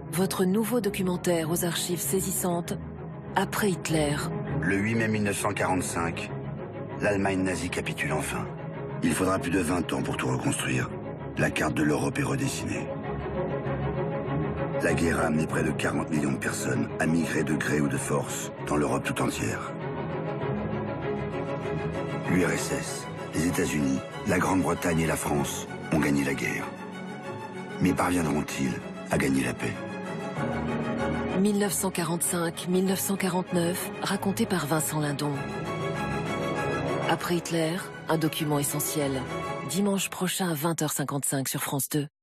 Votre nouveau documentaire aux archives saisissantes, Après Hitler. Le 8 mai 1945, l'Allemagne nazie capitule enfin. Il faudra plus de 20 ans pour tout reconstruire. La carte de l'Europe est redessinée. La guerre a amené près de 40 millions de personnes à migrer de gré ou de force dans l'Europe tout entière. L'URSS, les États-Unis, la Grande-Bretagne et la France ont gagné la guerre. Mais parviendront-ils à gagner la paix? 1945-1949, raconté par Vincent Lindon. Après Hitler, un document essentiel. Dimanche prochain à 20h55 sur France 2.